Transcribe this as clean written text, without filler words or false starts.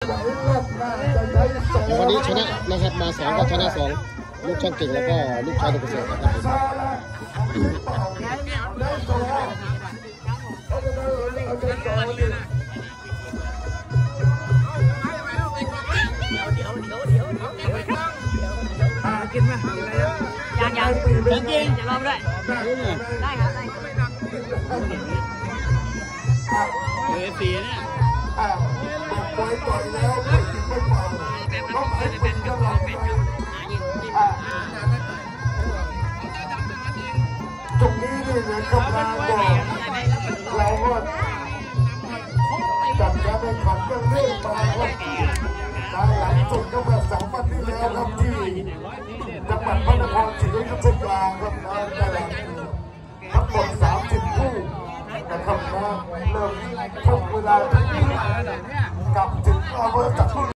วันนี้ชนะนะครับมา2ก็ชนะ2ลูกช่างเก่งแล้วก็ลูกชายดุกเกษตรนะครับกินไหมยังจริงจะลองด้วยได้ครับได้สีเนี่ยปล่อยก่อนแล้วตรงนี้นี่นะครับเราก็จัดการแข่งขันกันเรื่อยมาครับหลังสุดก็มา2 วันที่แล้วครับที่จังหวัดพระนครศรีอยุธยาครับทั้งหมด30 คู่นะครับเริ่มช่วงเวลาที่กลับถึงอำเภอจัตุ